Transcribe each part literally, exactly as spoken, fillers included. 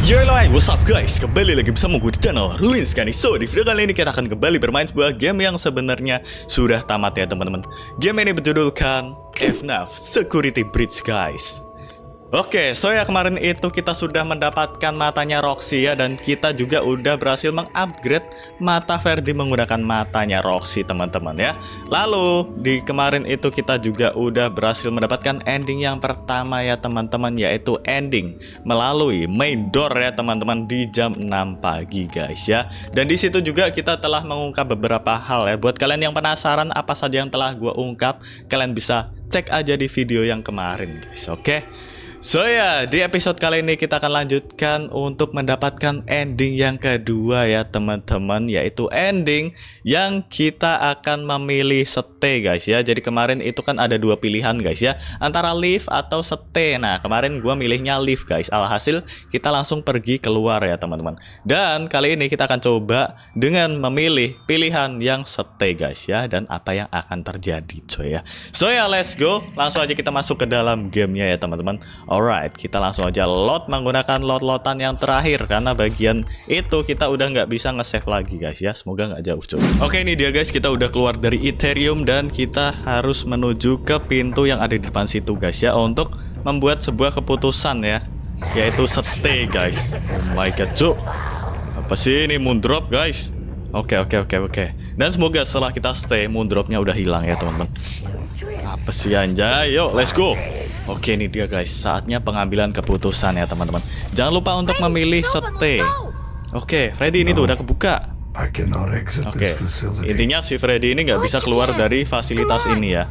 Yo lo, what's up guys? Kembali lagi bersama gue di channel Ruins kan. So di video kali ini kita akan kembali bermain sebuah game yang sebenarnya sudah tamat ya teman-teman. Game ini berjudulkan F NAF Security Breach guys. Oke, so ya kemarin itu kita sudah mendapatkan matanya Roxy ya. Dan kita juga udah berhasil mengupgrade mata Ferdi menggunakan matanya Roxy teman-teman ya. Lalu di kemarin itu kita juga udah berhasil mendapatkan ending yang pertama ya teman-teman, yaitu ending melalui main door ya teman-teman di jam enam pagi guys ya. Dan di situ juga kita telah mengungkap beberapa hal ya. Buat kalian yang penasaran apa saja yang telah gua ungkap, kalian bisa cek aja di video yang kemarin guys. Oke. So ya, di episode kali ini kita akan lanjutkan untuk mendapatkan ending yang kedua ya teman-teman, yaitu ending yang kita akan memilih stay guys ya. Jadi kemarin itu kan ada dua pilihan guys ya, antara leave atau stay. Nah kemarin gua milihnya leave guys, alhasil kita langsung pergi keluar ya teman-teman. Dan kali ini kita akan coba dengan memilih pilihan yang stay guys ya, dan apa yang akan terjadi coy ya. So ya, let's go, langsung aja kita masuk ke dalam gamenya ya teman-teman. Alright, kita langsung aja load menggunakan load-loadan yang terakhir, karena bagian itu kita udah nggak bisa nge-save lagi guys ya. Semoga nggak jauh coy. Oke, ini dia guys, kita udah keluar dari Ethereum dan kita harus menuju ke pintu yang ada di depan situ guys ya, untuk membuat sebuah keputusan ya, yaitu stay guys. Oh my god cuk, apa sih ini moondrop guys? Oke oke oke oke. Dan semoga setelah kita stay moondropnya udah hilang ya teman-teman. Apa sih anjay, yuk let's go. Oke, ini dia guys, saatnya pengambilan keputusan ya teman-teman. Jangan lupa untuk memilih stay. Oke, Freddy ini tuh udah kebuka. Oke, intinya si Freddy ini nggak bisa keluar dari fasilitas ini ya.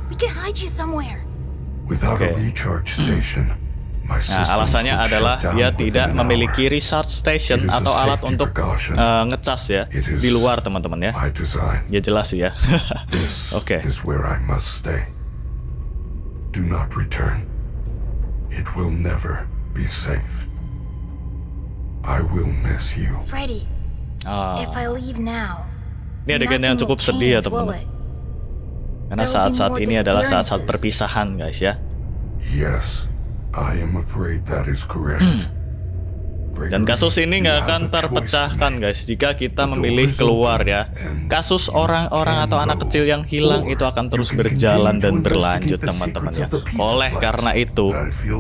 Oke. Nah, alasannya adalah dia tidak memiliki recharge station atau alat untuk uh, ngecas ya di luar teman-teman ya. Ya jelas sih ya. Oke. Do not return. It will never be safe. I will miss you. Freddy. Ah. If I leave now. Ini adegan yang cukup sedih ya teman-teman. Karena saat-saat ini adalah saat-saat perpisahan guys ya. Yes, I am afraid that is correct. Dan kasus ini nggak akan terpecahkan guys jika kita memilih keluar ya. Kasus orang-orang atau anak kecil yang hilang itu akan terus berjalan dan berlanjut teman-teman ya. Oleh karena itu,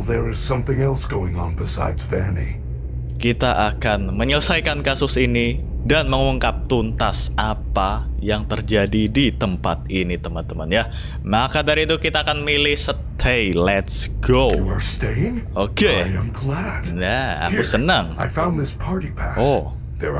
kita akan menyelesaikan kasus ini dan mengungkap tuntas apa yang terjadi di tempat ini teman-teman ya. Maka dari itu kita akan milih stay. Let's go. Oke. Okay. Nah, aku senang. Oh.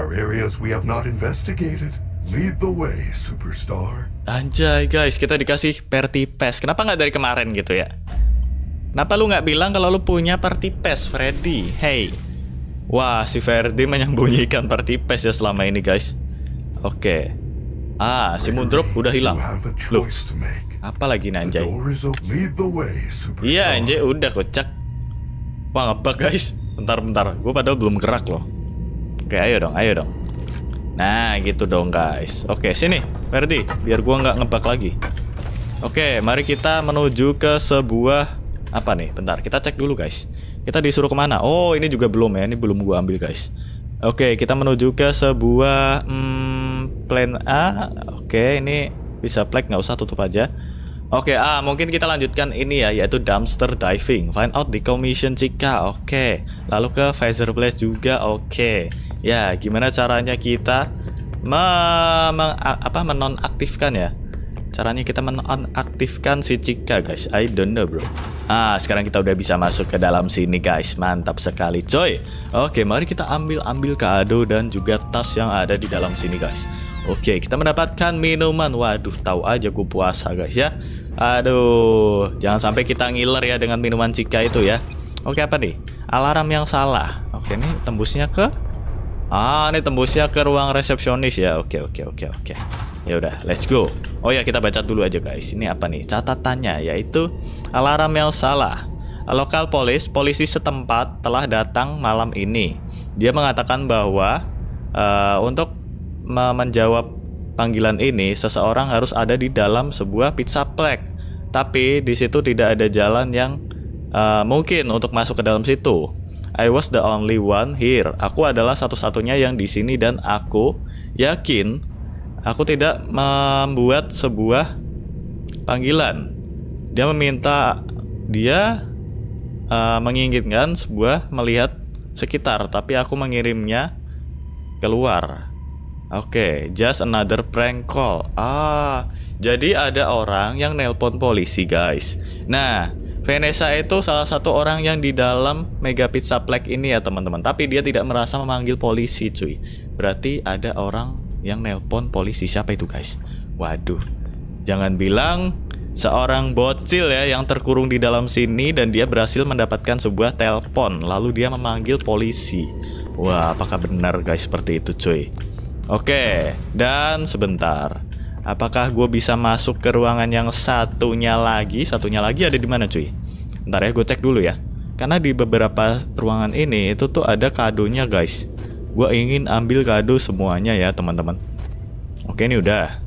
Anjay guys, kita dikasih party pass. Kenapa nggak dari kemarin gitu ya? Kenapa lu nggak bilang kalau lu punya party pass, Freddy? Hey. Wah, si Ferdi menyembunyikan party pass ya selama ini guys. Oke. Ah, si moondrop udah hilang. Loh, apa lagi nih anjay? Iya anjay, udah kocak. Wah, ngebug guys. Bentar-bentar, gue padahal belum gerak loh. Oke, ayo dong, ayo dong. Nah, gitu dong guys. Oke, sini Ferdi, biar gue nggak ngebug lagi. Oke, mari kita menuju ke sebuah apa nih? Bentar, kita cek dulu guys. Kita disuruh kemana? Oh, ini juga belum ya. Ini belum gua ambil guys. Oke, kita menuju ke sebuah hmm, plan A. Oke, ini bisa plug, nggak usah, tutup aja. Oke, ah mungkin kita lanjutkan ini ya, yaitu dumpster diving. Find out the commission Chica. Oke, lalu ke Phaser Blast juga. Oke, ya gimana caranya kita me me apa menonaktifkan ya? Caranya kita menonaktifkan si Chica guys. I don't know bro. Ah, sekarang kita udah bisa masuk ke dalam sini guys. Mantap sekali coy. Oke, mari kita ambil-ambil kado dan juga tas yang ada di dalam sini guys. Oke, kita mendapatkan minuman. Waduh, tahu aja gue puasa guys ya. Aduh, jangan sampai kita ngiler ya dengan minuman Chica itu ya. Oke, apa nih? Alarm yang salah. Oke, ini tembusnya ke Ah, ini tembusnya ke ruang resepsionis ya. Oke, oke, oke, oke. Ya udah, let's go. Oh ya, kita baca dulu aja guys. Ini apa nih? Catatannya yaitu alarm yang salah. Local police, polisi setempat telah datang malam ini. Dia mengatakan bahwa uh, untuk menjawab panggilan ini, seseorang harus ada di dalam sebuah pizza plek. Tapi di situ tidak ada jalan yang uh, mungkin untuk masuk ke dalam situ. I was the only one here. Aku adalah satu-satunya yang di sini dan aku yakin aku tidak membuat sebuah panggilan. Dia meminta dia uh, menginginkan sebuah melihat sekitar, tapi aku mengirimnya keluar. Oke, okay, just another prank call. Ah, jadi ada orang yang nelpon polisi, guys. Nah, Vanessa itu salah satu orang yang di dalam Mega Pizza Plague ini ya teman-teman. Tapi dia tidak merasa memanggil polisi, cuy. Berarti ada orang yang nelpon polisi. Siapa itu, guys? Waduh, jangan bilang seorang bocil ya yang terkurung di dalam sini dan dia berhasil mendapatkan sebuah telepon. Lalu dia memanggil polisi. Wah, apakah benar, guys, seperti itu, cuy? Oke, dan sebentar. Apakah gue bisa masuk ke ruangan yang satunya lagi? Satunya lagi ada di mana, cuy? Bentar ya, gue cek dulu ya. Karena di beberapa ruangan ini itu tuh ada kadonya, guys. Gue ingin ambil kado semuanya ya, teman-teman. Oke, ini udah.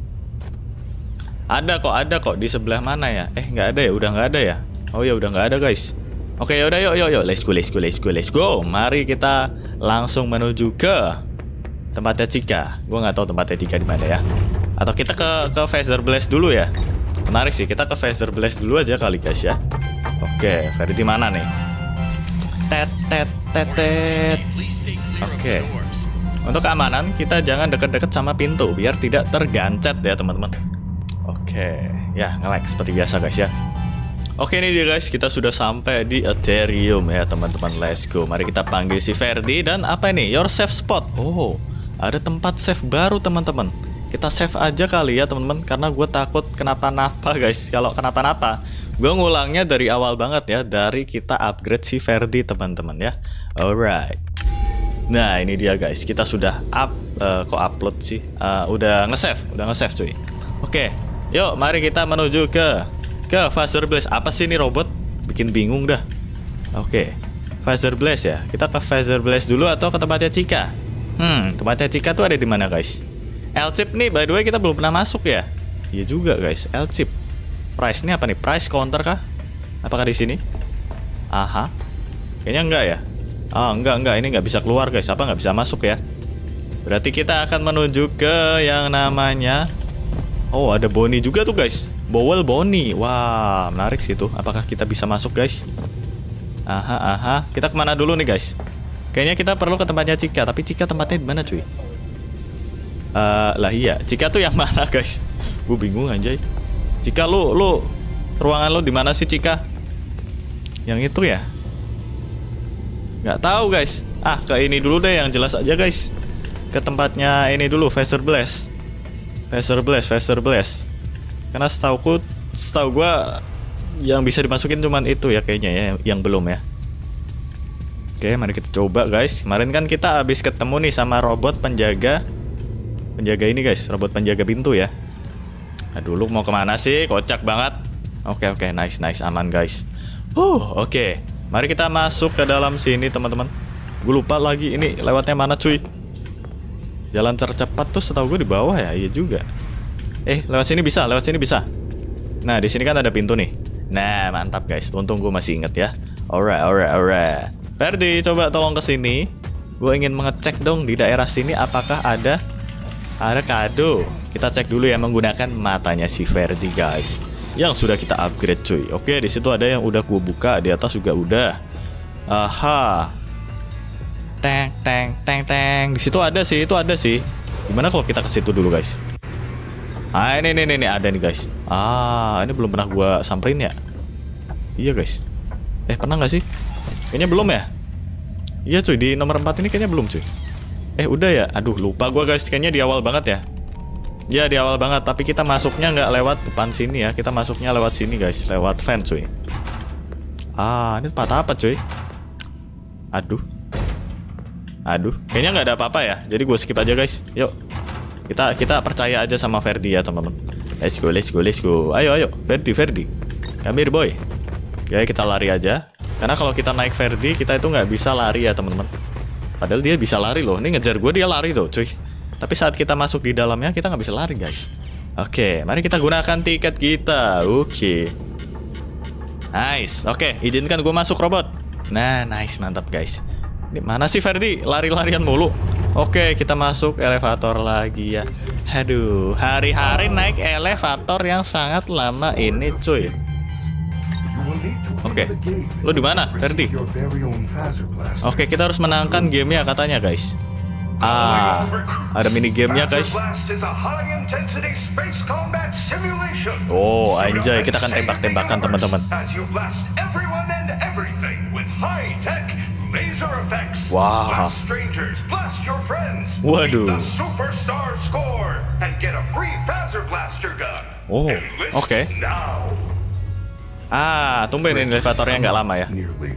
Ada kok, ada kok di sebelah mana ya? Eh, nggak ada ya? Udah nggak ada ya? Oh ya, udah nggak ada, guys. Oke, yaudah, yuk, yuk, yuk. Let's go, let's go, let's go, let's go. Mari kita langsung menuju ke tempatnya Chica. Gue nggak tahu tempatnya Chica di mana ya. Atau kita ke ke Phaser Blast dulu ya. Menarik sih, kita ke Phaser Blast dulu aja kali, guys ya. Oke, Verdi mana nih? Tet tet tet tet. Oke. Untuk keamanan kita jangan deket-deket sama pintu biar tidak tergancet ya, teman-teman. Oke, ya nge-lag seperti biasa, guys ya. Oke, ini dia, guys, kita sudah sampai di Aetherium ya, teman-teman. Let's go. Mari kita panggil si Verdi. Dan apa ini? Your safe spot. Oh, ada tempat save baru, teman-teman. Kita save aja kali ya, teman-teman, karena gue takut kenapa-napa, guys. Kalau kenapa-napa, gue ngulangnya dari awal banget ya, dari kita upgrade si Verdi, teman-teman ya. Alright. Nah, ini dia, guys. Kita sudah up, uh, kok upload sih? Uh, udah nge-save, udah nge-save, cuy. Oke, yuk, mari kita menuju ke ke Phaser Blast. Apa sih ini robot? Bikin bingung dah. Oke, Phaser Blast ya. Kita ke Phaser Blast dulu atau ke tempatnya Chica? Hmm, tempatnya Chica tuh ada di mana, guys? L-chip nih, by the way kita belum pernah masuk ya. Iya juga, guys. L-chip. Price ini apa nih? Price counter kah? Apakah di sini? Aha. Kayaknya enggak ya. Oh, enggak, enggak. Ini nggak bisa keluar, guys. Apa nggak bisa masuk ya? Berarti kita akan menuju ke yang namanya... Oh, ada Bonnie juga tuh, guys. Bowel Bonnie. Wah, menarik sih itu. Apakah kita bisa masuk, guys? Aha, aha. Kita kemana dulu nih, guys? Kayaknya kita perlu ke tempatnya Chica. Tapi Chica tempatnya di mana, cuy? Uh, lah iya, Chica tuh yang mana, guys? Gue bingung anjay. Chica, lu, lu ruangan lu di mana sih, Chica? Yang itu ya? Nggak tahu, guys. Ah, ke ini dulu deh yang jelas aja, guys. Ke tempatnya ini dulu, Phaser Blast. Phaser Blast, Phaser Blast. Karena setauku, setahu gue yang bisa dimasukin cuman itu ya kayaknya ya, yang belum ya. Oke, mari kita coba, guys. Kemarin kan kita habis ketemu nih sama robot penjaga. Penjaga ini, guys, robot penjaga pintu ya. Nah, dulu mau kemana sih? Kocak banget. Oke, oke, nice, nice, aman, guys. Huh, oke. Mari kita masuk ke dalam sini, teman-teman. Gue lupa lagi ini lewatnya mana, cuy. Jalan tercepat tuh setahu gue di bawah ya, iya juga. Eh, lewat sini bisa, lewat sini bisa. Nah, di sini kan ada pintu nih. Nah, mantap, guys. Untung gue masih inget ya. Alright, alright, alright. Verdi, coba tolong ke sini. Gue ingin mengecek dong di daerah sini apakah ada ada kado. Kita cek dulu ya menggunakan matanya si Verdi, guys. Yang sudah kita upgrade, cuy. Oke, di situ ada yang udah gue buka, di atas juga udah. Aha. Teng, teng, teng, teng. Di situ ada sih, itu ada sih. Gimana kalau kita ke situ dulu, guys? Ah, ini, ini, ini, ada nih, guys. Ah, ini belum pernah gue samperin ya. Iya, guys. Eh, pernah nggak sih? Kayaknya belum ya. Iya, cuy, di nomor empat ini kayaknya belum, cuy. Eh, udah ya. Aduh, lupa gue, guys. Kayaknya di awal banget ya. Ya, di awal banget. Tapi kita masuknya nggak lewat depan sini ya. Kita masuknya lewat sini, guys. Lewat fan, cuy. Ah, ini tempat apa, cuy? Aduh. Aduh, kayaknya nggak ada apa-apa ya. Jadi gue skip aja, guys. Yuk, kita kita percaya aja sama Verdi ya, teman-teman. Let's go, let's go, let's go. Ayo, ayo, Verdi, Verdi. Come here, boy. Oke, kita lari aja. Karena kalau kita naik Verdi, kita itu nggak bisa lari ya, teman-teman. Padahal dia bisa lari loh. Ini ngejar gue, dia lari tuh, cuy. Tapi saat kita masuk di dalamnya, kita nggak bisa lari, guys. Oke, mari kita gunakan tiket kita. Oke. Nice. Oke, izinkan gue masuk, robot. Nah, nice, mantap guys. Ini mana sih Ferdi? Lari-larian mulu. Oke, kita masuk elevator lagi ya. Aduh, hari-hari naik elevator yang sangat lama ini, cuy. Oke, lu di mana, Ferdi? Oke, kita harus menangkan gamenya katanya, guys. Ah, ada mini gamenya, guys. Oh, anjay, kita akan tembak-tembakan, teman-teman. Wah. Waduh. Oh, oke. Okay. Ah, tumben ini elevatornya nggak lama ya.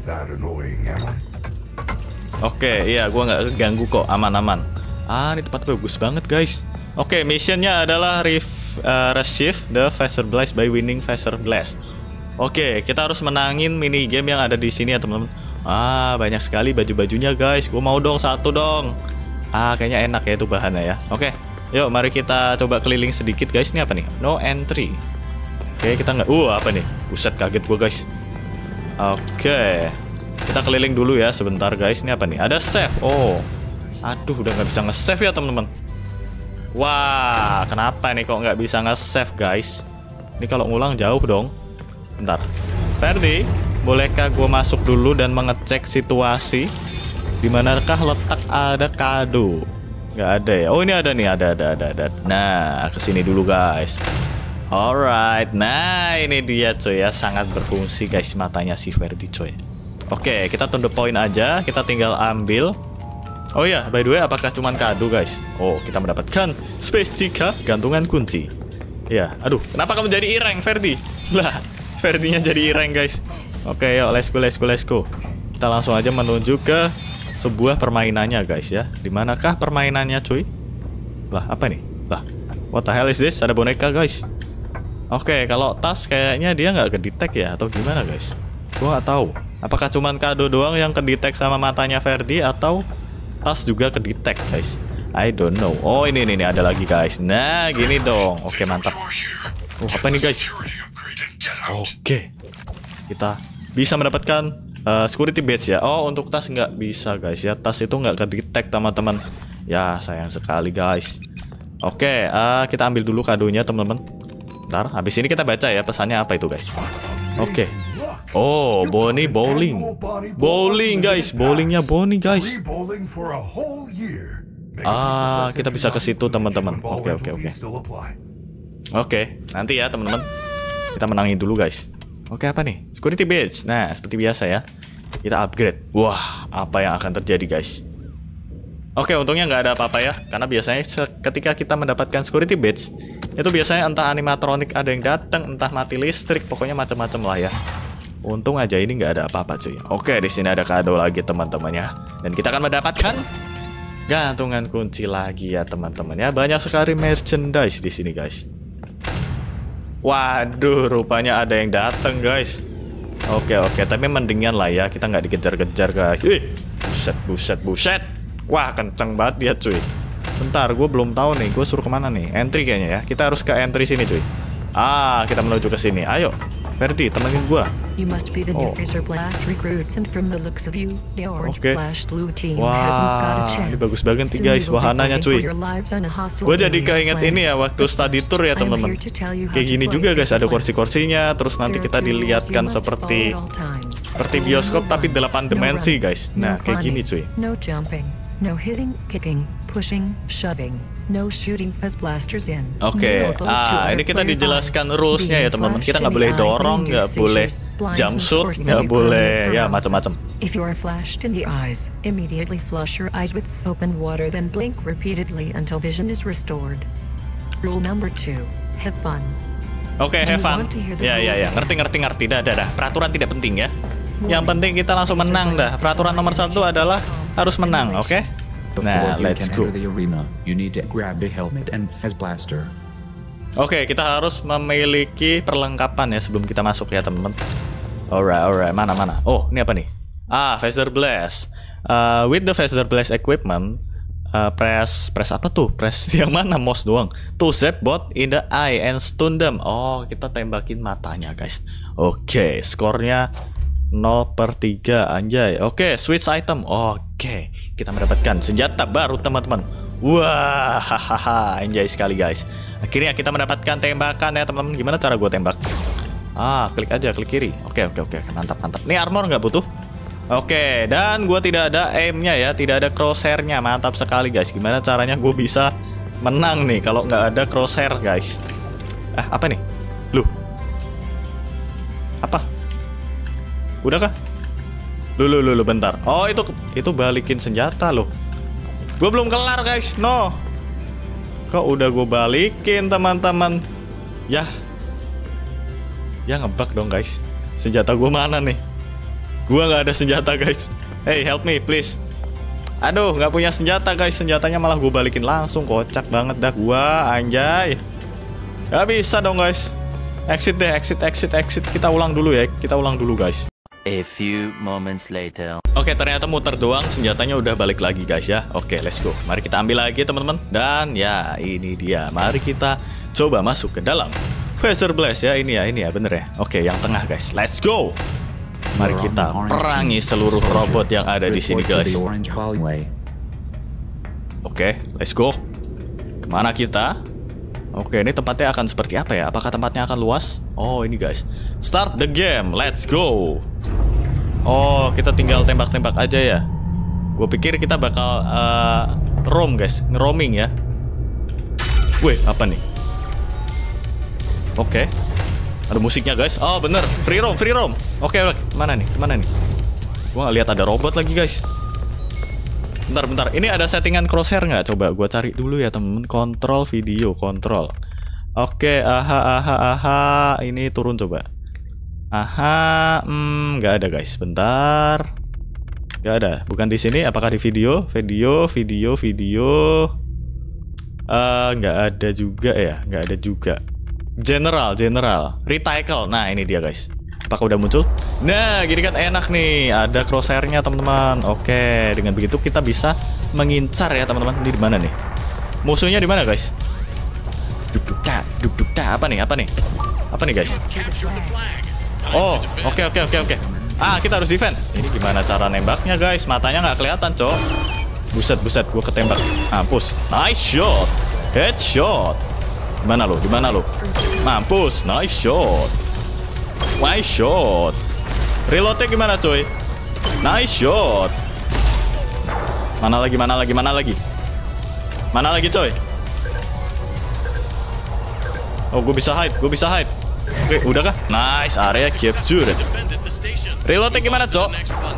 Oke, okay, iya, gua nggak ganggu kok, aman-aman. Ah, ini tempat bagus banget, guys. Oke, okay, missionnya adalah ref, uh, receive the Phaser Blast by winning Phaser Blast. Oke, okay, kita harus menangin mini game yang ada di sini ya, teman-teman. Ah, banyak sekali baju-bajunya, guys. Gua mau dong satu dong. Ah, kayaknya enak ya itu bahannya ya. Oke, okay, yuk mari kita coba keliling sedikit, guys. Ini apa nih? No entry. Oke, okay, kita nggak. Uh, apa nih? Buset, kaget gua, guys. Oke. Okay. Kita keliling dulu ya sebentar, guys. Ini apa nih? Ada save. Oh. Aduh, udah nggak bisa nge-save ya, teman-teman. Wah, kenapa nih kok nggak bisa nge-save, guys? Ini kalau ngulang jauh dong. Bentar. Ferdi, bolehkah gue masuk dulu dan mengecek situasi? Dimanakah letak ada kado? Nggak ada ya? Oh, ini ada nih, ada, ada, ada, ada. Nah, kesini dulu, guys. Alright, nah ini dia, coy ya, sangat berfungsi, guys, matanya si Ferdi, coy. Oke, kita tunda poin aja, kita tinggal ambil. Oh ya, by the way, apakah cuman kado, guys? Oh, kita mendapatkan Space Chica, gantungan kunci. Ya, aduh, kenapa kamu jadi ireng, Ferdi? Lah, Ferdinya jadi ireng, guys. Oke, yuk, let's go, let's go, let's go. Kita langsung aja menuju ke sebuah permainannya, guys ya. Dimanakah permainannya, cuy? Lah, apa nih? Lah, what the hell is this? Ada boneka, guys. Oke, kalau tas kayaknya dia nggak kedetek ya, atau gimana, guys? Gua nggak tahu. Apakah cuman kado doang yang kedetek sama matanya Ferdi, atau tas juga kedetek, guys? I don't know. Oh, ini, ini, ini ada lagi, guys. Nah, gini dong. Oke, mantap. Oh, apa nih, guys? Oke, kita bisa mendapatkan uh, security badge ya. Oh, untuk tas nggak bisa, guys ya. Tas itu nggak kedetek, teman-teman. Ya, sayang sekali, guys. Oke, uh, kita ambil dulu kadonya, teman-teman. Ntar, habis ini kita baca ya pesannya apa itu, guys. Oke. Oh, Bonnie bowling. Bowling, guys. Bowlingnya Bonnie, guys. Ah, kita bisa ke situ, teman-teman. Oke, oke, oke. Oke, nanti ya, teman-teman. Kita menangin dulu, guys. Oke, apa nih? Security badge. Nah, seperti biasa ya. Kita upgrade. Wah, apa yang akan terjadi, guys? Oke, untungnya nggak ada apa-apa ya. Karena biasanya ketika kita mendapatkan security badge, itu biasanya entah animatronik ada yang datang, entah mati listrik, pokoknya macam-macam lah ya. Untung aja ini nggak ada apa-apa, cuy. Oke, di sini ada kado lagi, teman-teman ya. Dan kita akan mendapatkan gantungan kunci lagi ya, teman-teman ya. Banyak sekali merchandise di sini, guys. Waduh, rupanya ada yang datang, guys. Oke, oke, tapi mendingan lah ya, kita nggak dikejar-kejar, guys. Wih, buset, buset, buset. Wah, kenceng banget dia, cuy. Bentar, gue belum tahu nih, gue suruh kemana nih? Entry kayaknya ya. Kita harus ke entry sini, cuy. Ah, kita menuju ke sini. Ayo, Ferdi, temenin gue. Oh. Oke. Wah, ini bagus banget nih, guys. Wahananya, cuy. Gue jadi keinget ini ya waktu study tour ya, teman-teman. Kayak gini juga, guys. Ada kursi-kursinya. Terus nanti kita dilihatkan seperti seperti bioskop tapi delapan dimensi, guys. Nah, kayak gini, cuy. No hitting, kicking, pushing, shoving. No shooting fuzz blasters in. Oke, ah ini kita dijelaskan rules-nya ya, teman-teman. Kita nggak boleh dorong, nggak boleh jump shoot, nggak boleh ya macam-macam. If you are flashed in the eyes, immediately flush your eyes with soap and water, then blink repeatedly until vision is restored. Rule number two: have fun. Oke, have fun. Ya, ya, ya. Ngerti, ngerti, ngerti. Dah, dah, dah. Peraturan tidak penting ya. Yang penting kita langsung menang dah. Peraturan nomor satu adalah harus menang, oke? Okay? Nah, let's go. Oke, okay, kita harus memiliki perlengkapan ya sebelum kita masuk ya, teman-teman. Alright, alright. Mana, mana? Oh, ini apa nih? Ah, Phaser Blast. Uh, with the Phaser Blast equipment, uh, press, press apa tuh? Press yang mana? Mouse doang. To zap bot in the eye and stun them. Oh, kita tembakin matanya, guys. Oke, okay, skornya nol per tiga, anjay. Oke, switch item. Oke, kita mendapatkan senjata baru teman-teman. Wah, hahaha, anjay sekali guys. Akhirnya kita mendapatkan tembakan ya teman-teman. Gimana cara gue tembak? Ah, klik aja, klik kiri. Oke, oke, oke, mantap, mantap. Ini armor nggak butuh? Oke, dan gue tidak ada aim-nya ya, tidak ada crosshair-nya. Mantap sekali guys. Gimana caranya gue bisa menang nih kalau nggak ada crosshair guys? Ah, apa nih? Loh, apa? Udah kah? Loh, loh, loh, loh, bentar. Oh, itu itu balikin senjata loh. Gue belum kelar guys. No. Kok udah gue balikin teman-teman? Ya. Ya ngebug dong guys. Senjata gue mana nih? Gue nggak ada senjata guys. Hey, help me please. Aduh, nggak punya senjata guys. Senjatanya malah gue balikin langsung. Kocak banget dah gua, anjay. Gak bisa dong guys. Exit deh, exit, exit, exit. Kita ulang dulu ya. Kita ulang dulu guys. A few moments later. Oke, ternyata muter doang. Senjatanya udah balik lagi guys ya. Oke, let's go. Mari kita ambil lagi teman-teman. Dan ya, ini dia. Mari kita coba masuk ke dalam Phaser Blast ya. Ini ya, ini ya, bener ya. Oke, yang tengah guys. Let's go. Mari kita perangi seluruh robot yang ada di sini guys. Oke, let's go. Kemana kita? Oke, ini tempatnya akan seperti apa ya? Apakah tempatnya akan luas? Oh, ini guys. Start the game, let's go. Oh, kita tinggal tembak-tembak aja ya. Gue pikir kita bakal uh, roam guys, nge-roaming ya. Wih, apa nih? Oke. Ada musiknya guys. Oh bener, free roam, free roam. Oke, oke, mana nih, kemana nih? Gua nggak lihat ada robot lagi guys. Bentar, bentar. Ini ada settingan crosshair nggak? Coba gua cari dulu ya temen. Kontrol video, kontrol. Oke, aha, aha, aha. Ini turun coba. Aha, hmm, nggak ada guys. Bentar. Nggak ada. Bukan di sini. Apakah di video? Video, video, video. Uh, nggak ada juga ya. Nggak ada juga. General, general, reticle. Nah ini dia guys. Apakah udah muncul? Nah gini kan enak nih. Ada crosshairnya teman-teman. Oke, dengan begitu kita bisa mengincar ya teman-teman. Ini di mana nih? Musuhnya di mana guys? Duk duk tak, duk duk tak. Apa nih? Apa nih? Apa nih guys? Oh, oke oke oke oke. Ah kita harus defend. Ini gimana cara nembaknya guys? Matanya nggak kelihatan cok. Buset buset, gue ketembak. Mampus. Nice shot. Headshot. Dimana lo? Dimana lo? Mampus, nice shot. Nice shot. Reloadnya gimana coy? Nice shot. Mana lagi, mana lagi, mana lagi? Mana lagi coy? Oh, gue bisa hide, gue bisa hide. Oke, udah kah? Nice, area captured. Reloadnya gimana cok?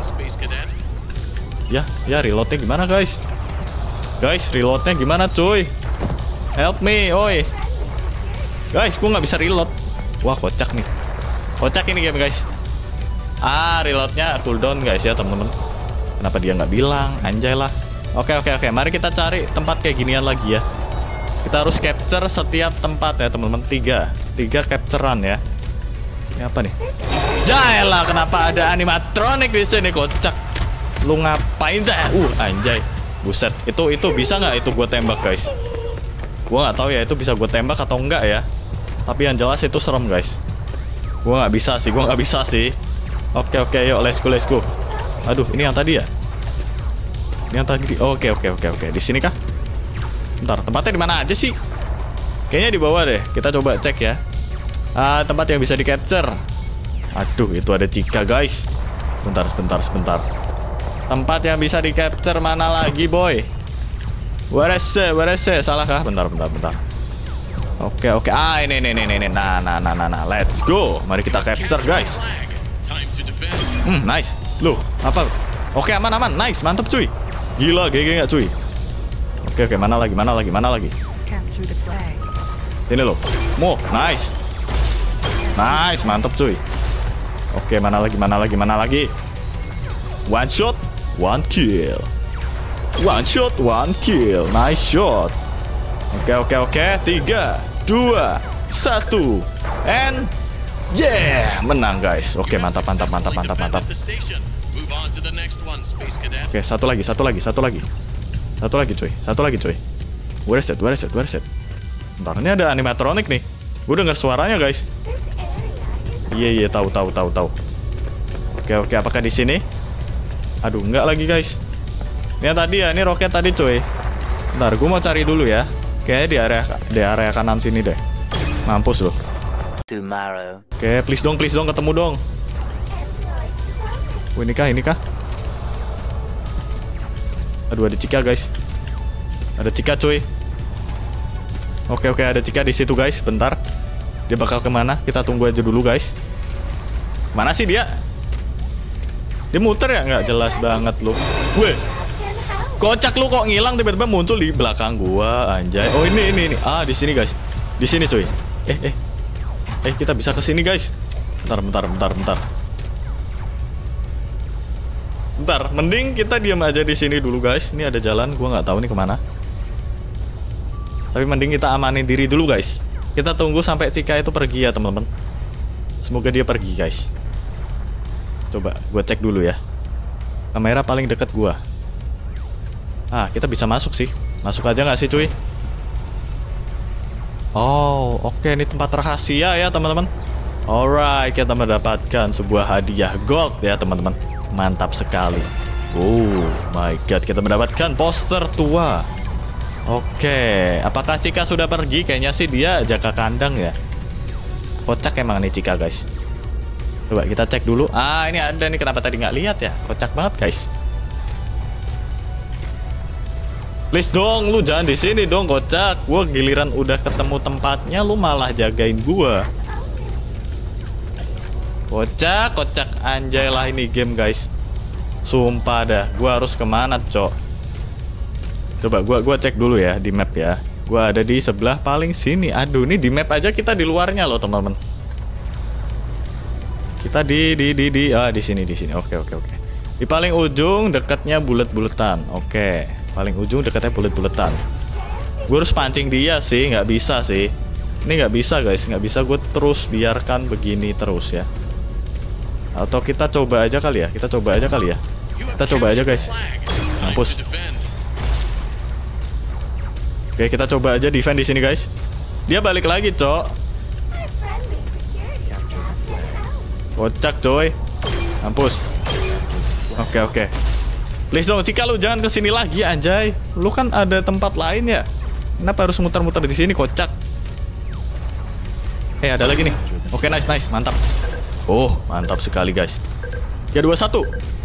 Ya, ya reloadnya gimana guys? Guys, reloadnya gimana cuy? Help me, oi. Guys, gue nggak bisa reload. Wah, kocak nih. Kocak ini game guys. Ah, reloadnya cooldown guys ya teman-teman. Kenapa dia nggak bilang? Anjay lah. Oke, oke, oke. Mari kita cari tempat kayak ginian lagi ya. Kita harus capture setiap tempat ya teman-teman. Tiga, tiga capturean ya. Ini apa nih? Jaelah, kenapa ada animatronic di sini? Kocak. Lu ngapain dah? Uh, anjay. Buset. Itu itu bisa nggak itu gue tembak guys? Gue nggak tahu ya itu bisa gue tembak atau enggak ya. Tapi yang jelas itu serem guys. Gue nggak bisa sih, gue nggak bisa sih. Oke oke, yuk let's go let's go. Aduh, ini yang tadi ya? Ini yang tadi. Oke oke oke oke. Di sini kah? Bentar, tempatnya di mana aja sih? Kayaknya di bawah deh. Kita coba cek ya. Ah, tempat yang bisa di capture. Aduh, itu ada Chica guys. Bentar, sebentar, sebentar. Tempat yang bisa di capture mana lagi boy? Where is it? Where is it? Salah kah? Bentar, bentar, bentar. Oke, oke. Ah, ini, ini, ini, ini. Nah, nah, nah, nah, nah. Let's go. Mari kita capture, guys. Hmm, nice. Loh, apa? Oke, aman, aman. Nice, mantap, cuy. Gila, G G nggak, cuy? Oke, oke. Mana lagi? Mana lagi? Mana lagi? Ini loh. Mo, nice. Nice, mantap, cuy. Oke, mana lagi? Mana lagi? Mana lagi? One shot, one kill. One shot, one kill. Nice shot. Oke, oke, oke. Tiga, dua, satu. And yeah, menang guys. Oke, mantap, mantap, mantap, mantap, mantap. Oke, satu lagi, satu lagi, satu lagi. Satu lagi, cuy. Satu lagi, cuy. Where is it? Where is it? Where is it? Bentar, ini ada animatronic nih. Gue denger suaranya, guys. Iya, iya, tahu, tahu, tahu, tahu. Oke oke, apakah di sini? Aduh, enggak lagi guys. Ini yang tadi ya, ini roket tadi cuy. Bentar, gue mau cari dulu ya. Kayaknya di area di area kanan sini deh. Mampus loh. Tomorrow. Oke, please dong, please dong, ketemu dong. Oh, ini kah, ini kah? Aduh, ada Cika guys. Ada Cika cuy. Oke oke, ada Cika di situ guys. Bentar. Dia bakal kemana? Kita tunggu aja dulu guys. Mana sih dia? Dia muter ya? Nggak jelas banget lu. Weh, kocak lu kok ngilang tiba-tiba muncul di belakang gua anjay. Oh ini ini ini. Ah di sini guys. Di sini cuy. Eh eh. Eh kita bisa ke sini guys. Bentar bentar bentar bentar. Bentar, mending kita diam aja di sini dulu guys. Ini ada jalan, gua nggak tahu nih kemana. Tapi mending kita amanin diri dulu guys. Kita tunggu sampai Cika itu pergi ya teman-teman. Semoga dia pergi guys. Coba gue cek dulu ya. Kamera paling deket gua. Ah, kita bisa masuk sih. Masuk aja nggak sih cuy? Oh, oke, ini tempat rahasia ya teman-teman. Alright, kita mendapatkan sebuah hadiah gold ya teman-teman. Mantap sekali. Oh my god, kita mendapatkan poster tua. Oke, apakah Cika sudah pergi? Kayaknya sih dia jaga kandang ya. Kocak emang nih Cika guys. Coba kita cek dulu. Ah ini ada nih, kenapa tadi nggak lihat ya? Kocak banget guys. Please dong, lu jangan di sini dong kocak. Gua giliran udah ketemu tempatnya, lu malah jagain gua. Kocak, kocak anjay lah ini game guys. Sumpah dah, gua harus kemana cok? Coba gua gua cek dulu ya di map ya. Gua ada di sebelah paling sini. Aduh, ini di map aja kita di luarnya loh teman-teman. Kita di di di di ah di sini di sini. Oke oke oke. Di paling ujung dekatnya bulat-bulatan. Oke, paling ujung dekatnya bulat-bulatan. Gue harus pancing dia sih, nggak bisa sih. Ini nggak bisa guys, nggak bisa gue terus biarkan begini terus ya. Atau kita coba aja kali ya, kita coba aja kali ya. Kita coba aja guys. Mampus. Oke, kita coba aja defend di sini guys. Dia balik lagi, cok. Kocak, coy. Mampus. Oke, oke. Please dong, Cika lu jangan kesini lagi, anjay. Lu kan ada tempat lain ya. Kenapa harus muter-muter di sini, kocak? Eh, ada lagi nih. Oke, nice, nice, mantap. Oh, mantap sekali, guys. tiga dua satu.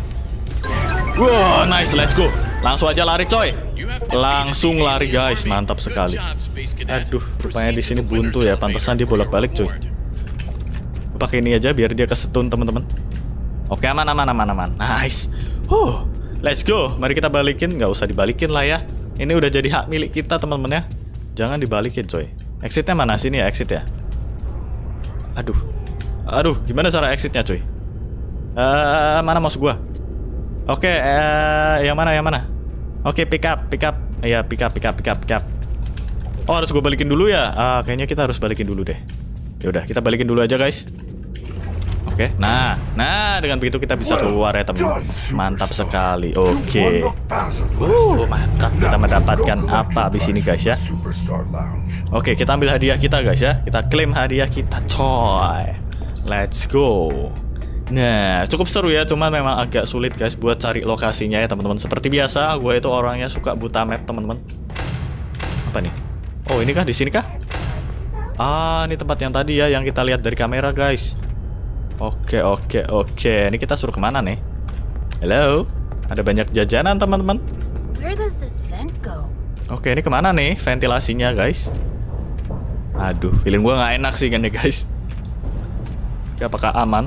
Wow, nice, let's go. Langsung aja lari, coy. Langsung lari, guys. Mantap sekali. Aduh, rupanya di sini buntu ya. Pantesan dia bolak-balik, coy. Pakai ini aja biar dia kesetun, teman-teman. Oke, aman, aman, aman, aman. Nice. Huh, let's go. Mari kita balikin. Nggak usah dibalikin lah ya. Ini udah jadi hak milik kita, teman-teman ya. Jangan dibalikin, coy. Exitnya mana? Sini ya, exit ya. Aduh. Aduh, gimana cara exitnya, coy? Uh, mana masuk gua? Oke, okay, uh, yang mana, yang mana? Oke, okay, pick up, pick up. Iya, pick up, pick up, pick up, pick up. Oh, harus gue balikin dulu ya? Ah, kayaknya kita harus balikin dulu deh. Ya udah, kita balikin dulu aja, guys. Oke, okay. Nah, nah dengan begitu kita bisa keluar ya, teman. Mantap sekali. Oke. Okay. Uh, mantap. Kita mendapatkan apa di sini, guys ya? Oke, okay, kita ambil hadiah kita, guys ya. Kita klaim hadiah kita, coy. Let's go. Nah, cukup seru ya, cuman memang agak sulit, guys, buat cari lokasinya ya, teman-teman. Seperti biasa, gue itu orangnya suka buta map, teman-teman. Apa nih? Oh, ini kah? Di sini kah? Ah, ini tempat yang tadi ya, yang kita lihat dari kamera, guys. Oke, oke, oke. Ini kita suruh kemana nih? Halo? Ada banyak jajanan, teman-teman. Where does this vent go? Oke, ini kemana nih ventilasinya, guys? Aduh, feeling gua nggak enak sih kan ya, guys. Oke, apakah aman?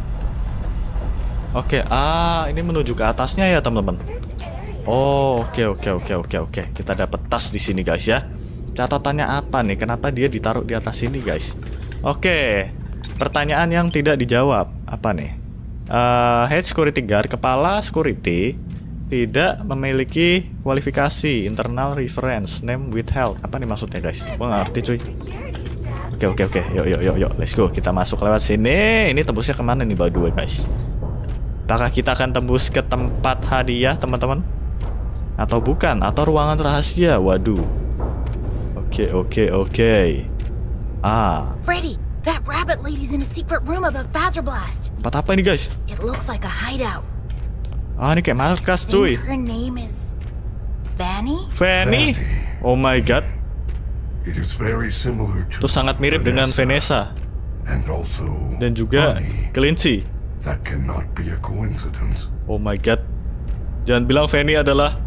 Oke, ah, ini menuju ke atasnya ya, teman-teman. Oh, oke, oke, oke, oke, oke. Kita dapat tas di sini, guys ya. Catatannya apa nih? Kenapa dia ditaruh di atas sini, guys? Oke. Pertanyaan yang tidak dijawab. Apa nih? Uh, head security guard, kepala security, tidak memiliki kualifikasi internal reference name withheld. Apa nih maksudnya, guys? Gua nggak ngerti, cuy. Oke, oke, oke. Yuk, yuk, yuk, yuk. Let's go. Kita masuk lewat sini. Ini tembusnya kemana nih, by the way, guys? Apakah kita akan tembus ke tempat hadiah, teman-teman? Atau bukan? Atau ruangan rahasia? Waduh. Oke, oke, oke. Ah. Freddy, That rabbit lady's in a secret room above Fazerblast. Tempat apa ini guys? It looks like a hideout. Ah, ini kayak markas I cuy. think her name is Fanny? Fanny? Oh my god. It is very similar to Itu sangat mirip dengan Vanessa. and also Dan juga Bunny. Clancy. That cannot be a coincidence. Oh my god. Jangan bilang Fanny adalah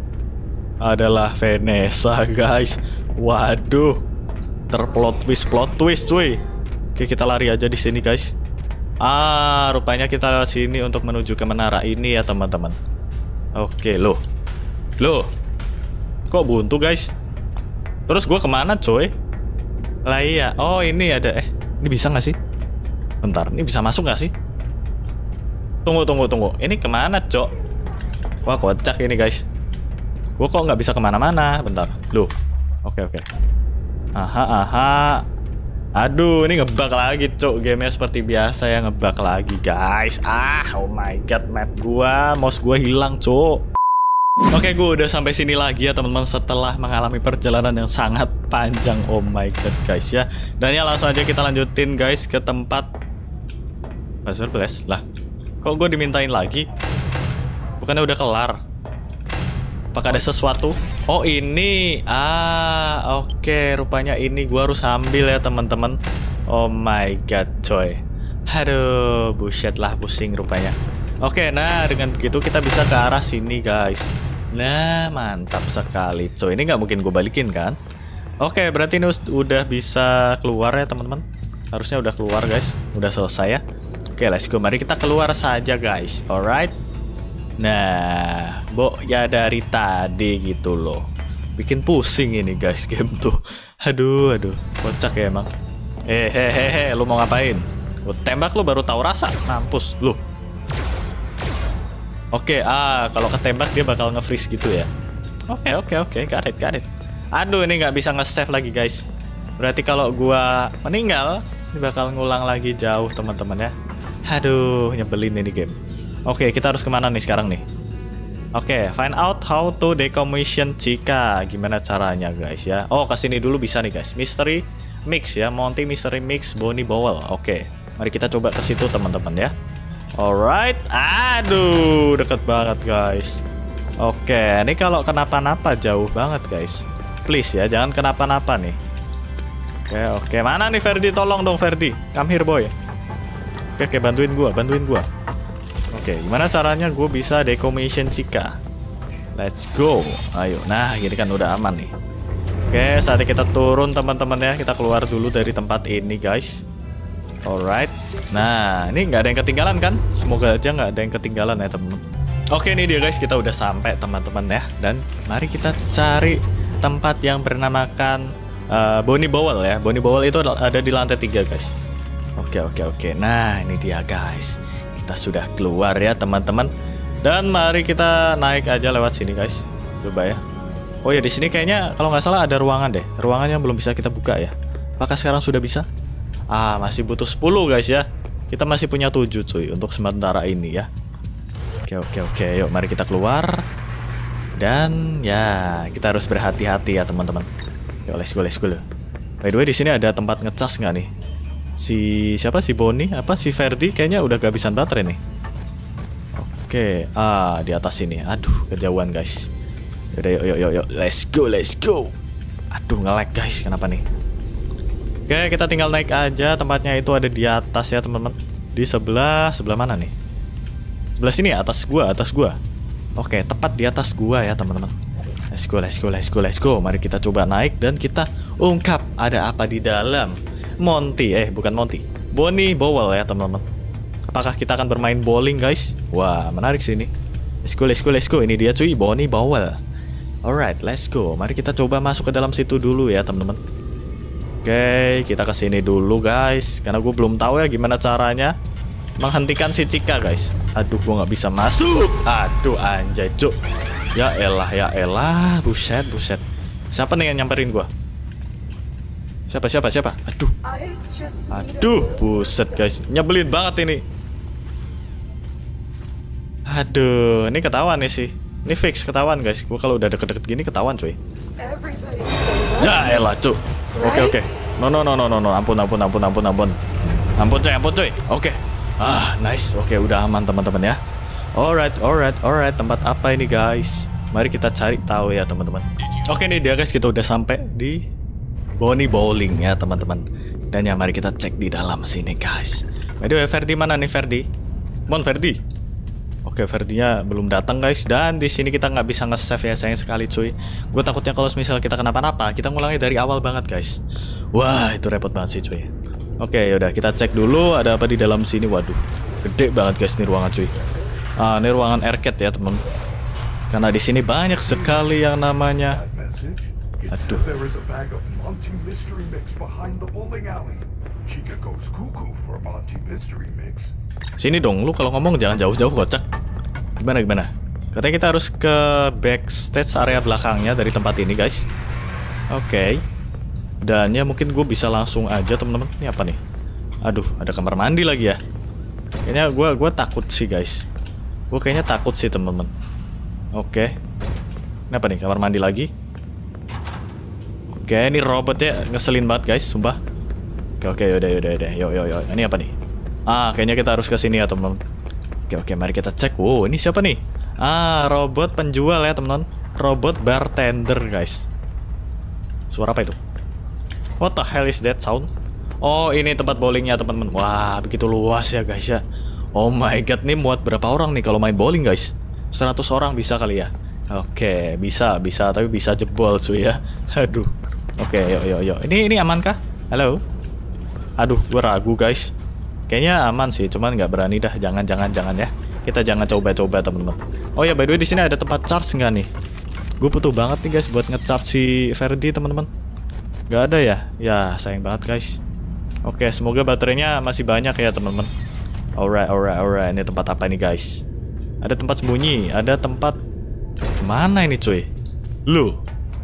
adalah Vanessa guys. Waduh. Terplot twist plot twist cuy. Oke, kita lari aja di sini guys. Ah, rupanya kita lewat sini untuk menuju ke menara ini ya teman-teman. Oke, loh. Loh. Kok buntu guys? Terus gue kemana coy? Lah iya. Oh ini ada. Eh, ini bisa gak sih? Bentar, ini bisa masuk gak sih? Tunggu, tunggu, tunggu. Ini kemana cok? Wah kocak ini guys. Gue kok nggak bisa kemana-mana. Bentar. Loh. Oke, oke. Aha, aha. Aduh, ini ngebug lagi cok. Gamenya seperti biasa ya, ngebug lagi guys. Ah, oh my god, map gua, mouse gua hilang cok. Oke, gue udah sampai sini lagi ya teman-teman setelah mengalami perjalanan yang sangat panjang. Oh my god guys ya. Dan ya langsung aja kita lanjutin guys ke tempat Fazerblast. Lah, kok gue dimintain lagi? Bukannya udah kelar? Apakah ada sesuatu? Oh ini, ah oke, okay. Rupanya ini gua harus ambil ya teman-teman. Oh my god coy. Aduh, buset lah, pusing rupanya. Oke, okay, nah dengan begitu kita bisa ke arah sini guys. Nah mantap sekali coy. Ini nggak mungkin gue balikin kan? Oke, okay, berarti ini udah bisa keluar ya teman-teman. Harusnya udah keluar guys. Udah selesai ya. Oke, okay, let's go. Mari kita keluar saja guys. Alright. Nah, Bo ya dari tadi gitu loh. Bikin pusing ini guys game tuh. Aduh, aduh, kocak ya emang. Eh, hehehe, lu mau ngapain? Lu tembak lu baru tahu rasa, mampus lu. Oke, ah kalau ketembak dia bakal nge-freeze gitu ya. Oke, oke, oke, got it, got it. Aduh, ini nggak bisa nge-save lagi guys. Berarti kalau gua meninggal, ini bakal ngulang lagi jauh teman-teman ya. Aduh, nyebelin ini game. Oke, kita harus kemana nih sekarang nih? Oke, find out how to decommission Chica. Gimana caranya guys ya? Oh, kesini dulu bisa nih guys. Mystery Mix ya, Monty Mystery Mix Bonnie Bowell. Oke, mari kita coba ke situ teman-teman ya. Alright, aduh, deket banget guys. Oke, ini kalau kenapa-napa jauh banget guys. Please ya, jangan kenapa-napa nih. Oke, oke, mana nih Ferdi? Tolong dong Ferdi, come here boy. Oke, oke, bantuin gua, bantuin gua. Oke, gimana caranya gue bisa decommission Chica? Let's go. Ayo, nah gini kan udah aman nih. Oke, saatnya kita turun teman-teman ya. Kita keluar dulu dari tempat ini guys. Alright. Nah, ini nggak ada yang ketinggalan kan? Semoga aja nggak ada yang ketinggalan ya teman-teman. Oke, ini dia guys, kita udah sampai teman-teman ya. Dan mari kita cari tempat yang bernamakan uh, Bonnie Bowell ya. Bonnie Bowell itu ada di lantai tiga guys. Oke, oke, oke. Nah, ini dia guys. Kita sudah keluar ya teman-teman. Dan mari kita naik aja lewat sini guys. Coba ya. Oh ya, di sini kayaknya kalau nggak salah ada ruangan deh. Ruangannya belum bisa kita buka ya. Apakah sekarang sudah bisa? Ah, masih butuh sepuluh guys ya. Kita masih punya tujuh cuy untuk sementara ini ya. Oke, oke, oke. Yuk mari kita keluar. Dan ya, kita harus berhati-hati ya teman-teman. Yuk, let's go, let's go. By the way, di sini ada tempat ngecas nggak nih? Si siapa si Bonnie apa si Ferdi kayaknya udah kehabisan baterai nih. Oke, ah di atas sini. Aduh, kejauhan guys. Yaudah, yuk yuk yuk yuk, let's go, let's go. Aduh, nge-lag guys, kenapa nih? Oke, kita tinggal naik aja. Tempatnya itu ada di atas ya teman-teman. Di sebelah sebelah mana nih? Sebelah sini ya, atas gua, atas gua. Oke, tepat di atas gua ya teman-teman. Let's go, let's go, let's go, let's go. Mari kita coba naik dan kita ungkap ada apa di dalam. Monty, eh bukan Monty, Bonnie Bowell ya teman-teman. Apakah kita akan bermain bowling guys? Wah menarik sih ini. Let's go, let's go, let's go. Ini dia cuy, Bonnie Bowell. Alright, let's go. Mari kita coba masuk ke dalam situ dulu ya teman-teman. Oke, kita ke sini dulu guys. Karena gue belum tahu ya gimana caranya menghentikan si Chica guys. Aduh, gue nggak bisa masuk. Aduh anjay cuk. Ya elah, ya elah. Buset, buset. Siapa nih yang nyamperin gue? Siapa, siapa, siapa? Aduh. Aduh, buset guys. Nyebelin banget ini. Aduh, ini ketahuan nih sih. Ini fix ketahuan guys. Gue kalau udah deket-deket gini ketahuan cuy. Ya elah cuy. Oke, oke. No no no no no no. Ampun ampun ampun ampun ampun. Ampun coy, ampun coy. Oke. Ah, nice. Oke, udah aman teman-teman ya. Alright, alright, alright. Tempat apa ini guys? Mari kita cari tahu ya teman-teman. Oke nih dia guys, kita udah sampai di Bonnie Bowling ya teman-teman. Dan ya mari kita cek di dalam sini guys. By the way, Ferdi mana nih Ferdi? Mon Ferdi. Oke, Ferdinya belum datang guys. Dan di sini kita nggak bisa nge-save ya, sayang sekali cuy. Gue takutnya kalau misal kita kenapa-napa, kita ngulangi dari awal banget guys. Wah, itu repot banget sih cuy. Oke, yaudah kita cek dulu ada apa di dalam sini. Waduh, gede banget guys nih ruangan cuy. Ah, ini ruangan arcade ya teman. Karena di sini banyak sekali yang namanya. Aduh. Sini dong, lu kalau ngomong jangan jauh-jauh kocak. Gimana gimana? Katanya kita harus ke backstage area belakangnya dari tempat ini guys. Oke. Okay. Dan ya mungkin gue bisa langsung aja teman-teman. Ini apa nih? Aduh, ada kamar mandi lagi ya. Kayaknya gue gue takut sih guys. Gue kayaknya takut sih teman-teman. Oke. Ini apa nih? Kamar mandi lagi. Oke, ini robotnya ngeselin banget guys, sumpah. Oke, oke, yaudah, yaudah, yaudah. Yo, yo, yo. Ini apa nih? Ah, kayaknya kita harus ke sini ya teman-teman. Oke, oke, mari kita cek. Wow, ini siapa nih? Ah, robot penjual ya teman-teman. Robot bartender guys. Suara apa itu? What the hell is that sound? Oh, ini tempat bowlingnya teman-teman. Wah, begitu luas ya guys ya. Oh my god, nih muat berapa orang nih kalau main bowling guys? seratus orang bisa kali ya? Oke, bisa, bisa, tapi bisa jebol cuy ya. Aduh. Oke, yuk, yuk, yuk. Ini, ini aman kah? Halo? Aduh, gue ragu guys. Kayaknya aman sih, cuman nggak berani dah. Jangan, jangan, jangan ya. Kita jangan coba-coba teman-teman. Oh ya, by the way di sini ada tempat charge nggak nih? Gue butuh banget nih guys buat nge-charge si Ferdi teman-teman. Nggak ada ya? Ya, sayang banget guys. Oke, semoga baterainya masih banyak ya teman-teman. Alright, alright, alright. Ini tempat apa nih guys? Ada tempat sembunyi, ada tempat kemana ini cuy? Lu?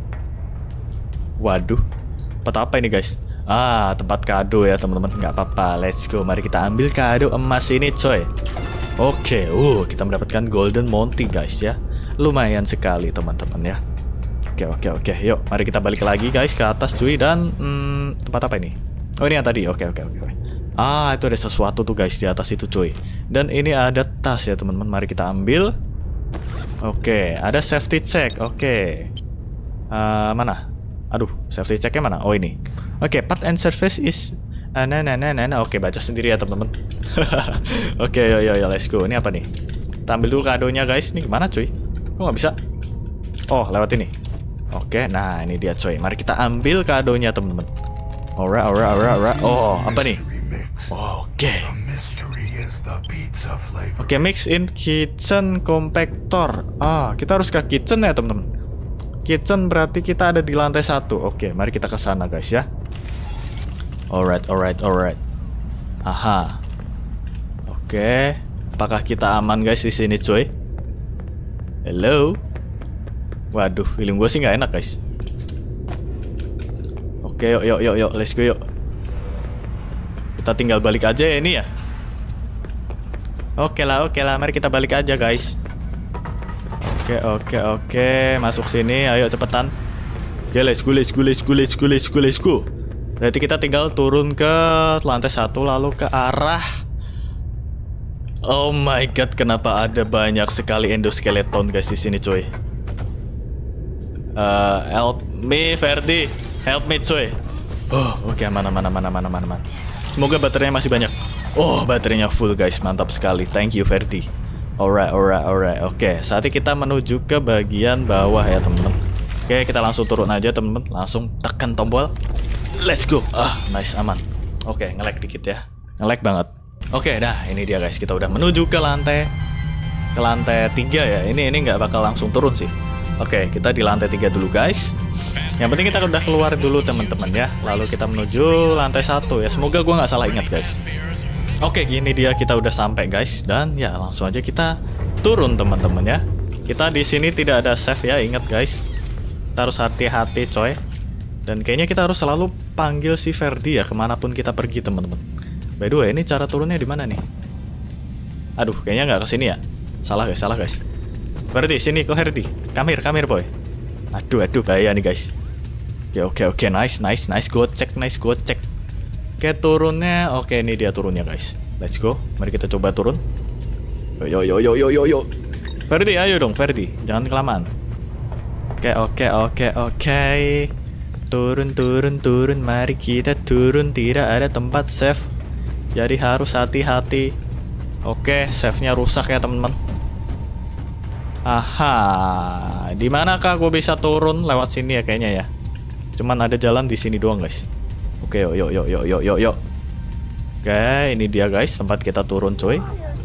Waduh, tempat apa ini guys? Ah, tempat kado ya teman-teman. Nggak apa-apa, let's go. Mari kita ambil kado emas ini coy. Oke, uh, kita mendapatkan Golden Monty guys ya. Lumayan sekali teman-teman ya. Oke, oke, oke. Yuk, mari kita balik lagi guys ke atas cuy. Dan hmm, tempat apa ini? Oh, ini yang tadi. Oke, oke, oke. Ah, itu ada sesuatu tuh guys di atas itu cuy. Dan ini ada tas ya teman-teman. Mari kita ambil. Oke, ada safety check. Oke. Uh, mana? Aduh, safety checknya mana? Oh ini. Oke, part and service is. Uh, nah, nah, nah, nah, nah. Oke, baca sendiri ya teman-teman. Oke, yo, yo, yo, let's go. Ini apa nih? Kita ambil dulu kadonya guys. Ini gimana cuy? Kok nggak bisa? Oh, lewat ini. Oke, nah ini dia coy. Mari kita ambil kadonya teman-teman. Alright, alright, alright, alright. Oh, apa nih? Oke. Oke, mix in kitchen compactor. Ah, kita harus ke kitchen ya teman-teman. Kitchen berarti kita ada di lantai satu. Oke, mari kita ke sana guys ya. Alright, alright, alright. Aha. Oke, apakah kita aman guys di sini cuy? Hello. Waduh, feeling gue sih nggak enak guys. Oke, yuk, yuk, yuk, yuk, let's go yuk. Kita tinggal balik aja ya ini ya. Oke lah, oke lah, mari kita balik aja guys. Oke, oke, oke, masuk sini, ayo cepetan. Oke, let's go, let's go, let's go, let's go, let's go, let's go. Berarti kita tinggal turun ke lantai satu lalu ke arah. Oh my god, kenapa ada banyak sekali endoskeleton guys di sini cuy? Uh, help me Ferdi, help me cuy. Oh, oke, okay, mana mana mana mana mana mana. Semoga baterainya masih banyak. Oh, baterainya full guys, mantap sekali. Thank you Ferdi. Alright, alright, alright. Oke, okay, saatnya kita menuju ke bagian bawah ya teman-teman. Oke, okay, kita langsung turun aja teman-teman. Langsung tekan tombol. Let's go. Ah, nice, aman. Oke, okay, nge-lag dikit ya. Nge-lag banget. Oke, okay, dah ini dia guys. Kita udah menuju ke lantai ke lantai tiga ya. Ini ini nggak bakal langsung turun sih. Oke, okay, kita di lantai tiga dulu guys. Yang penting kita udah keluar dulu teman-teman ya. Lalu kita menuju lantai satu ya. Semoga gua nggak salah ingat guys. Oke, okay, gini dia kita udah sampai guys. Dan ya langsung aja kita turun teman-teman ya. Kita di sini tidak ada save ya, ingat guys. Kita harus hati-hati coy. Dan kayaknya kita harus selalu panggil si Ferdi ya kemanapun kita pergi teman-teman. By the way, ini cara turunnya di mana nih? Aduh, kayaknya nggak kesini ya. Salah guys, salah guys. Ferdi, sini kok Ferdi. Come here, come here boy. Aduh, aduh, bahaya nih guys. Oke oke oke, nice nice nice, gocek nice gocek. Oke, turunnya, oke ini dia turunnya guys. Let's go, mari kita coba turun. Yo yo yo yo yo yo. Ferdi, ayo dong Ferdi, jangan kelamaan. Oke oke oke oke. Turun turun turun, mari kita turun. Tidak ada tempat save, jadi harus hati-hati. Oke, save-nya rusak ya teman-teman. Aha, di manakah gue bisa turun? Lewat sini ya kayaknya ya. Cuman ada jalan di sini doang guys. Oke, yuk yuk yuk yuk yuk yuk yuk. Oke, ini dia guys tempat kita turun coy.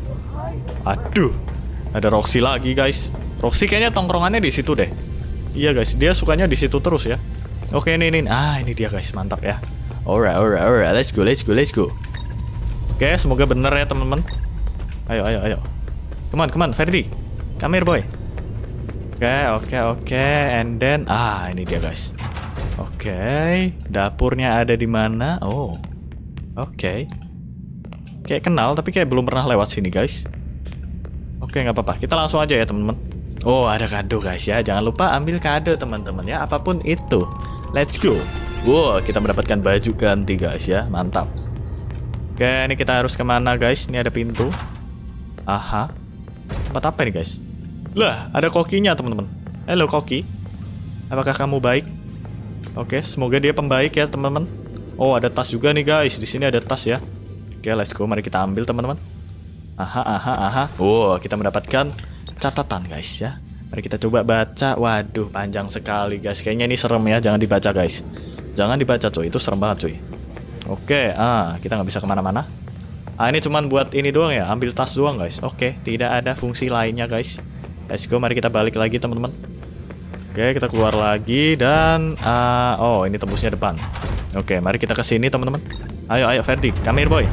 Aduh, ada Roxy lagi guys. Roxy kayaknya tongkrongannya di situ deh. Iya guys, dia sukanya di situ terus ya. Oke, ini ini. Ah, ini dia guys, mantap ya. Alright, alright, alright. Let's go, let's go, let's go. Oke, semoga bener ya teman-teman. Ayo, ayo, ayo. Come on, come on, Ferdi. Come here, boy. Oke, oke, oke. And then, ah, ini dia guys. Oke, dapurnya ada di mana? Oh, oke. Kayak kenal, tapi kayak belum pernah lewat sini guys. Oke, nggak apa-apa. Kita langsung aja ya teman-teman. Oh, ada kado guys ya. Jangan lupa ambil kado teman-teman ya. Apapun itu. Let's go. Wow, kita mendapatkan baju ganti guys ya. Mantap. Oke, ini kita harus kemana guys? Ini ada pintu. Aha. Tempat apa nih guys? Lah, ada kokinya teman-teman. Halo koki. Apakah kamu baik? Oke, semoga dia pembaik ya teman-teman. Oh, ada tas juga nih guys. Di sini ada tas ya. Oke, let's go. Mari kita ambil teman-teman. Aha, aha, aha. Oh, kita mendapatkan catatan guys ya. Mari kita coba baca. Waduh, panjang sekali guys. Kayaknya ini serem ya. Jangan dibaca guys. Jangan dibaca cuy. Itu serem banget cuy. Oke, ah, kita nggak bisa kemana-mana. Ah, ini cuman buat ini doang ya. Ambil tas doang guys. Oke, tidak ada fungsi lainnya guys. Let's go. Mari kita balik lagi teman-teman. Oke, kita keluar lagi dan uh, oh, ini tembusnya depan. Oke, mari kita ke sini teman-teman. Ayo, ayo Ferdi, come here boy.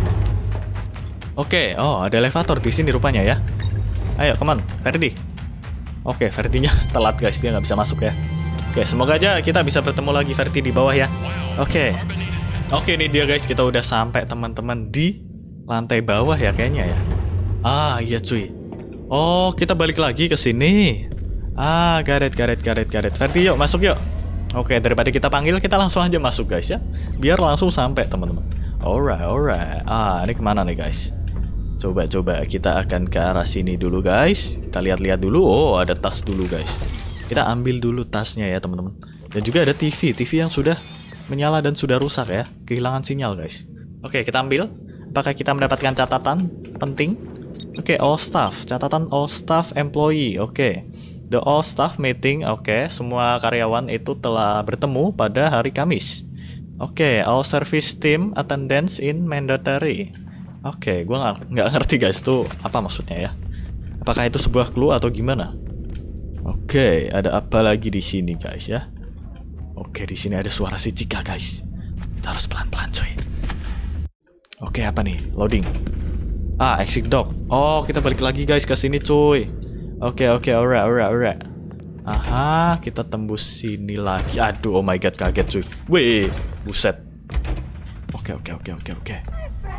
Oke, oh ada elevator di sini rupanya ya. Ayo, come on, Ferdi. Oke, Ferdinya telat guys, dia nggak bisa masuk ya. Oke, semoga aja kita bisa bertemu lagi Ferdi di bawah ya. Oke, oke ini dia guys, kita udah sampai teman-teman di lantai bawah ya kayaknya ya. Ah iya cuy. Oh, kita balik lagi ke sini. Ah, garet, garet, garet, garet. Ferdi, yuk masuk yuk. Oke, daripada kita panggil, kita langsung aja masuk guys ya. Biar langsung sampai teman-teman. Alright, alright. Ah, ini kemana nih guys? Coba-coba kita akan ke arah sini dulu guys. Kita lihat-lihat dulu. Oh, ada tas dulu guys. Kita ambil dulu tasnya ya teman-teman. Dan juga ada T V, T V yang sudah menyala dan sudah rusak ya. Kehilangan sinyal guys. Oke, kita ambil. Apakah kita mendapatkan catatan penting? Oke, all staff. Catatan all staff employee. Oke. The all staff meeting, oke, okay. Semua karyawan itu telah bertemu pada hari Kamis. Oke, okay. All service team attendance in mandatory. Oke, okay. Gue nggak nggak ngerti guys, tuh apa maksudnya ya? Apakah itu sebuah clue atau gimana? Oke, okay. Ada apa lagi di sini guys ya? Oke, okay. Di sini ada suara si Cika guys. Kita harus pelan-pelan coy. Oke, okay, apa nih? Loading. Ah, exit dock. Oh, kita balik lagi guys ke sini cuy. Oke, okay, oke, okay, alright, alright, alright. Aha, kita tembus sini lagi. Aduh, oh my god, kaget cuy. Wih, buset. Oke, okay, oke, okay, oke, okay, oke, oke.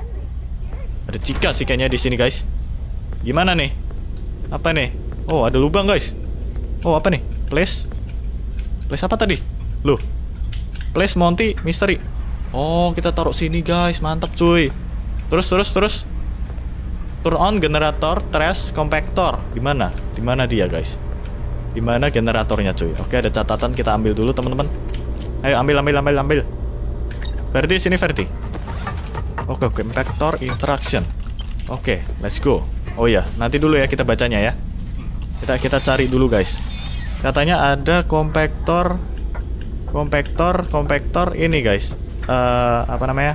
Ada Cika sih kayaknya di sini guys. Gimana nih? Apa nih? Oh, ada lubang guys. Oh, apa nih? Place? Place apa tadi? Loh. Place Monty Mystery. Oh, kita taruh sini guys. Mantap cuy. Terus, terus, terus. Turn on generator trash compactor. Di mana? Di mana dia, guys? Di mana generatornya, cuy? Oke, ada catatan, kita ambil dulu, teman-teman. Ayo ambil, ambil, ambil, ambil. Verdi, sini Verdi. Oke, compactor interaction. Oke, let's go. Oh iya, nanti dulu ya kita bacanya ya. Kita kita cari dulu, guys. Katanya ada compactor compactor compactor ini, guys. Uh, apa namanya?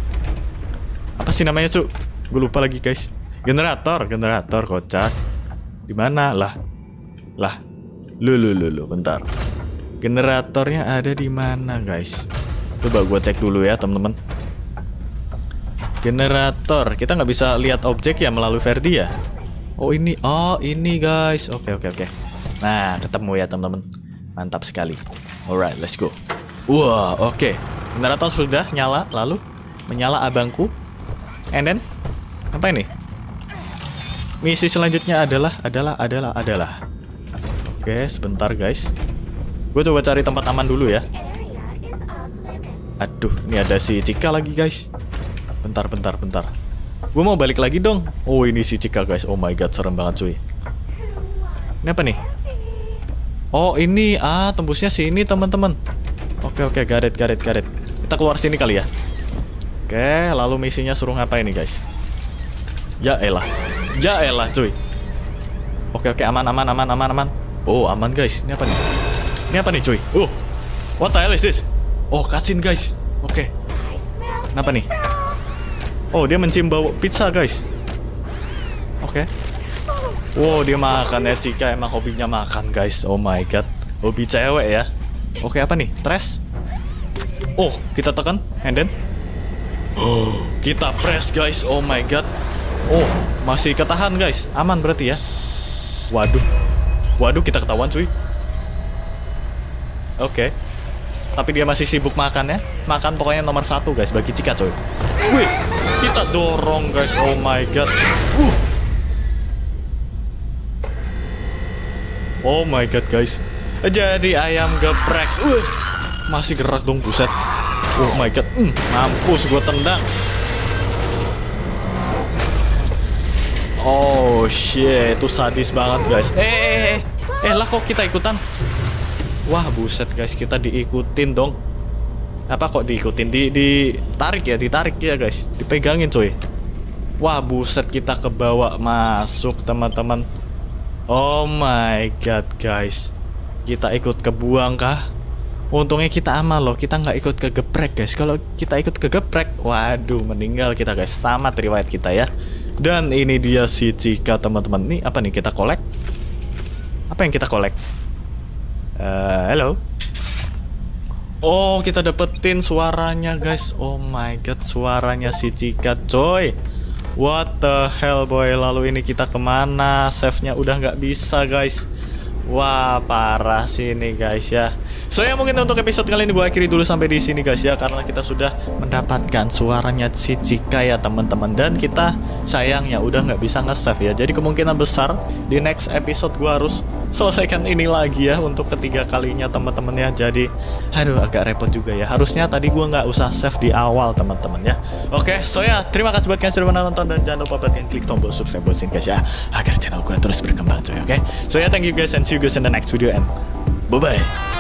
Apa sih namanya, cu? Gue lupa lagi, guys. Generator, generator kocak. Di mana? Lah. Lah. Lu lu lu lu bentar. Generatornya ada di mana, guys? Coba gua cek dulu ya, teman-teman. Generator. Kita nggak bisa lihat objek ya melalui Verdi ya? Oh, ini. Oh, ini, guys. Oke, oke, oke. Nah, ketemu ya, teman-teman. Mantap sekali. Alright, let's go. Wah, oke. Okay. Generator sudah nyala, lalu menyala abangku. And then apa ini? Misi selanjutnya adalah adalah adalah adalah. Oke, sebentar guys. Gue coba cari tempat aman dulu ya. Aduh, ini ada si Cika lagi guys. Bentar, bentar, bentar. Gue mau balik lagi dong. Oh, ini si Cika guys. Oh my god, serem banget cuy. Ini apa nih? Oh, ini ah tembusnya sini teman-teman. Oke, oke, garet, garet, garet. Kita keluar sini kali ya. Oke, lalu misinya suruh ngapain nih guys? Ya elah. Ya elah cuy. Oke, oke, aman, aman, aman, aman, aman. Oh, aman guys. Ini apa nih? Ini apa nih cuy? Oh, what the hell is this? Oh, cutscene guys. Oke. Kenapa nih? Oh, dia mencium bau pizza guys. Oke. Wow, dia makan ya. Cika emang hobinya makan guys. Oh my god. Hobi cewek ya. Oke, apa nih? Press. Oh, kita tekan. And then. Oh, kita press guys. Oh my god. Oh, masih ketahan guys. Aman berarti ya. Waduh. Waduh, kita ketahuan cuy. Oke. Tapi dia masih sibuk makan ya. Makan pokoknya nomor satu guys bagi Cika coy. Wih, kita dorong guys. Oh my god. Uh. Oh my god guys. Jadi ayam geprek. Uh. Masih gerak dong buset. Oh my god. Mm, mampus gue tendang. Oh shit, itu sadis banget guys. Eh, eh, eh, eh lah kok kita ikutan? Wah buset guys, kita diikutin dong. Apa kok diikutin? Di, ditarik ya, ditarik ya guys. Dipegangin coy. Wah buset, kita kebawa masuk teman-teman. Oh my god guys. Kita ikut kebuang kah? Untungnya kita aman loh, kita nggak ikut kegeprek guys. Kalau kita ikut kegeprek, waduh meninggal kita guys. Tamat riwayat kita ya. Dan ini dia si Cika teman-teman. Nih apa nih kita kolek? Apa yang kita kolek? Uh, halo. Oh, kita dapetin suaranya guys. Oh my god, suaranya si Cika coy. What the hell boy. Lalu ini kita kemana? Save-nya udah nggak bisa guys. Wah parah sih ini guys ya. So ya mungkin untuk episode kali ini gue akhiri dulu sampai di sini guys ya, karena kita sudah mendapatkan suaranya si Cika ya teman-teman. Dan kita sayangnya udah nggak bisa nge-save ya. Jadi kemungkinan besar di next episode gue harus selesaikan ini lagi ya untuk ketiga kalinya teman-teman ya. Jadi aduh agak repot juga ya. Harusnya tadi gue nggak usah save di awal teman-teman ya. Oke, so ya terima kasih buat kalian sudah menonton dan jangan lupa buat kalian klik tombol subscribe buat sini guys ya, agar channel gue terus berkembang coy. Oke, so ya thank you guys and see you guys in the next video and bye bye.